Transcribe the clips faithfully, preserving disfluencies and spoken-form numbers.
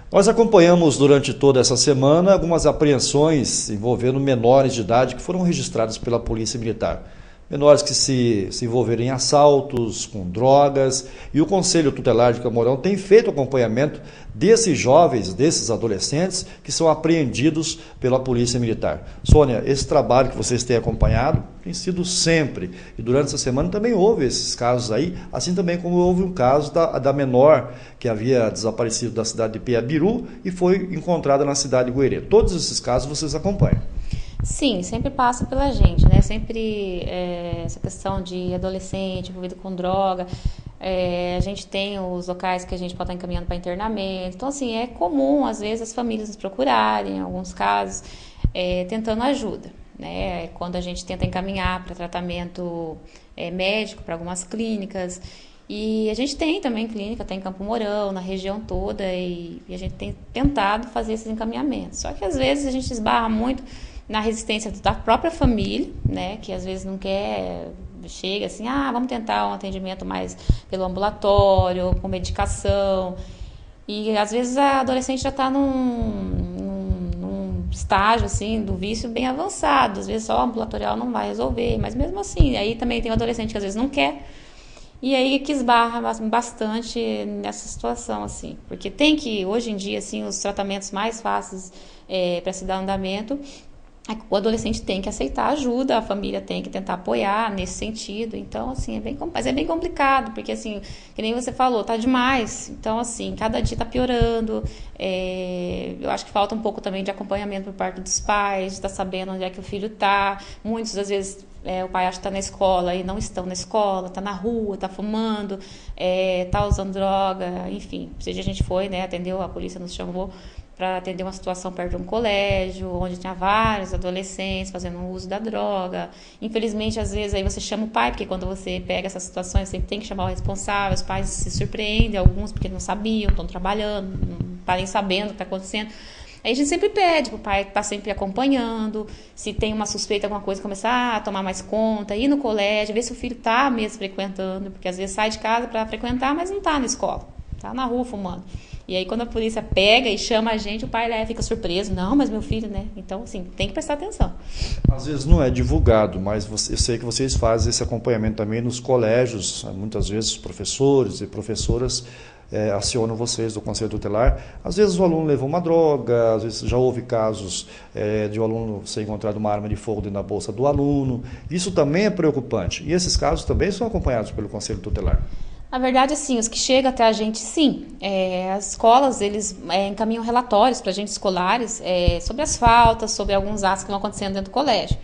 Nós acompanhamos durante toda essa semana algumas apreensões envolvendo menores de idade que foram registradas pela Polícia Militar. Menores que se, se envolveram em assaltos, com drogas, e o Conselho Tutelar de Camorão tem feito acompanhamento desses jovens, desses adolescentes que são apreendidos pela Polícia Militar. Sônia, esse trabalho que vocês têm acompanhado tem sido sempre, e durante essa semana também houve esses casos aí, assim também como houve um caso da, da menor que havia desaparecido da cidade de Piabiru e foi encontrada na cidade de Goerê. Todos esses casos vocês acompanham. Sim, sempre passa pela gente, né? Sempre é, essa questão de adolescente envolvido com droga, é, a gente tem os locais que a gente pode estar encaminhando para internamento. Então, assim, é comum, às vezes, as famílias nos procurarem, em alguns casos, é, tentando ajuda, né? Quando a gente tenta encaminhar para tratamento é, médico, para algumas clínicas. E a gente tem também clínica, tem em Campo Mourão, na região toda, e, e a gente tem tentado fazer esses encaminhamentos. Só que, às vezes, a gente esbarra muito na resistência da própria família, né, que às vezes não quer, chega assim, ah, vamos tentar um atendimento mais pelo ambulatório, com medicação, e às vezes a adolescente já está num, num, num estágio, assim, do vício bem avançado, às vezes só o ambulatorial não vai resolver, mas mesmo assim, aí também tem o adolescente que às vezes não quer, e aí que esbarra bastante nessa situação, assim, porque tem que, hoje em dia, assim, os tratamentos mais fáceis é, para se dar andamento, o adolescente tem que aceitar ajuda, a família tem que tentar apoiar nesse sentido. Então, assim, é bem, mas é bem complicado, porque, assim, que nem você falou, tá demais. Então, assim, cada dia tá piorando. É, eu acho que falta um pouco também de acompanhamento por parte dos pais, de estar sabendo onde é que o filho tá. Muitas às vezes é, o pai acha que tá na escola e não estão na escola, tá na rua, tá fumando, é, tá usando droga, enfim. Seja a gente foi, né, atendeu, a polícia nos chamou para atender uma situação perto de um colégio, onde tinha vários adolescentes fazendo uso da droga. Infelizmente, às vezes, aí você chama o pai, porque quando você pega essas situações, você tem que chamar o responsável, os pais se surpreendem, alguns porque não sabiam, estão trabalhando, não parem sabendo o que está acontecendo. Aí a gente sempre pede para o pai estar sempre acompanhando, se tem uma suspeita, alguma coisa, começar a tomar mais conta, ir no colégio, ver se o filho está mesmo frequentando, porque às vezes sai de casa para frequentar, mas não está na escola, está na rua fumando. E aí, quando a polícia pega e chama a gente, o pai lá fica surpreso. Não, mas meu filho, né? Então, assim, tem que prestar atenção. Às vezes não é divulgado, mas você, eu sei que vocês fazem esse acompanhamento também nos colégios. Muitas vezes os professores e professoras é, acionam vocês do Conselho Tutelar. Às vezes o aluno levou uma droga, às vezes já houve casos é, de o aluno ser encontrado uma arma de fogo dentro da bolsa do aluno. Isso também é preocupante. E esses casos também são acompanhados pelo Conselho Tutelar. Na verdade, assim, os que chegam até a gente, sim. É, as escolas, eles é, encaminham relatórios para agentes escolares é, sobre as faltas, sobre alguns atos que vão acontecendo dentro do colégio.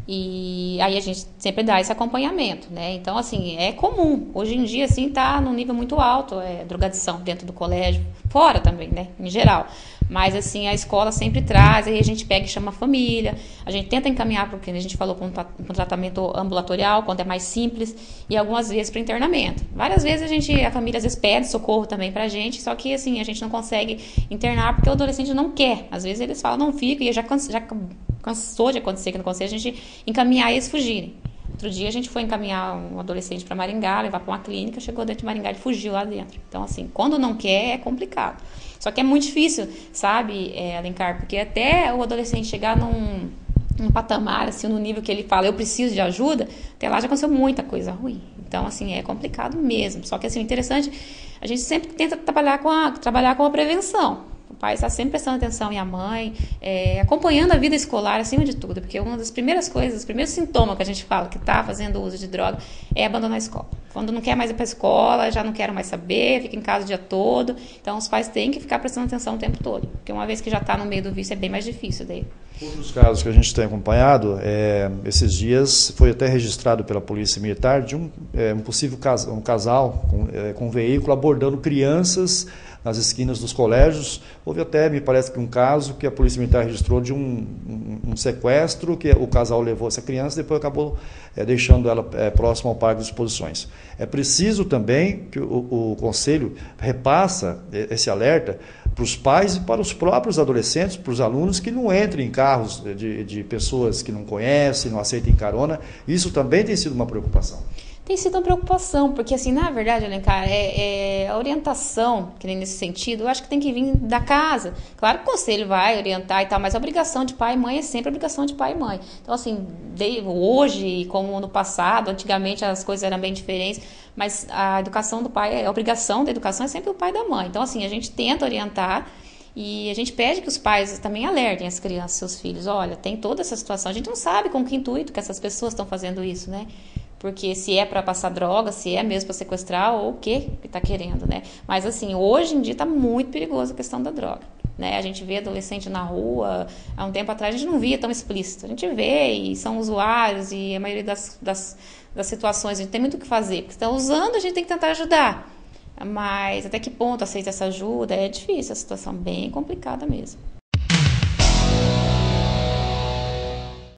E aí a gente sempre dá esse acompanhamento, né? Então, assim, é comum. Hoje em dia, assim, tá num nível muito alto, é, drogadição dentro do colégio, fora também, né? Em geral. Mas, assim, a escola sempre traz, aí a gente pega e chama a família, a gente tenta encaminhar, porque a gente falou com um tratamento ambulatorial, quando é mais simples, e algumas vezes para internamento. Várias vezes a gente, a família às vezes pede socorro também pra gente, só que, assim, a gente não consegue internar porque o adolescente não quer. Às vezes eles falam, não fica, e já, cansa, já cansou de acontecer que não consegue a gente encaminhar e eles fugirem. Outro dia a gente foi encaminhar um adolescente para Maringá, levar para uma clínica, chegou dentro de Maringá e fugiu lá dentro. Então, assim, quando não quer, é complicado. Só que é muito difícil, sabe, é, Alencar, porque até o adolescente chegar num, num patamar, assim, no nível que ele fala, eu preciso de ajuda, até lá já aconteceu muita coisa ruim. Então, assim, é complicado mesmo. Só que, assim, o interessante, a gente sempre tenta trabalhar com a, trabalhar com a prevenção. O pai está sempre prestando atenção, e a mãe, é, acompanhando a vida escolar acima de tudo, porque uma das primeiras coisas, os primeiros sintomas que a gente fala que está fazendo uso de droga é abandonar a escola. Quando não quer mais ir para a escola, já não quero mais saber, fica em casa o dia todo. Então, os pais têm que ficar prestando atenção o tempo todo, porque uma vez que já está no meio do vício, é bem mais difícil daí. Outros casos que a gente tem acompanhado, é, esses dias foi até registrado pela Polícia Militar de um, é, um possível casal, um casal com, é, com um veículo abordando crianças nas esquinas dos colégios. Houve até, me parece que um caso que a Polícia Militar registrou de um, um, um sequestro, que o casal levou essa criança e depois acabou é, deixando ela é, próxima ao Parque de Exposições. É preciso também que o, o Conselho repassa esse alerta para os pais e para os próprios adolescentes, para os alunos, que não entrem em carros de, de pessoas que não conhecem, não aceitem carona. Isso também tem sido uma preocupação. Tem sido uma preocupação, porque assim, na verdade, Alencar, é, é a orientação, que nem nesse sentido, eu acho que tem que vir da casa. Claro que o conselho vai orientar e tal, mas a obrigação de pai e mãe é sempre a obrigação de pai e mãe. Então, assim, de, hoje, como no passado, antigamente as coisas eram bem diferentes, mas a educação do pai, a obrigação da educação é sempre o pai e da mãe. Então, assim, a gente tenta orientar e a gente pede que os pais também alertem as crianças, seus filhos. Olha, tem toda essa situação. A gente não sabe com que intuito que essas pessoas estão fazendo isso, né? Porque se é para passar droga, se é mesmo para sequestrar ou o que que está querendo, né? Mas assim, hoje em dia está muito perigoso a questão da droga, né? A gente vê adolescente na rua, há um tempo atrás a gente não via tão explícito. A gente vê e são usuários e a maioria das, das, das situações a gente tem muito o que fazer. Porque estão usando, a gente tem que tentar ajudar. Mas até que ponto aceita essa ajuda? É difícil, a situação bem complicada mesmo.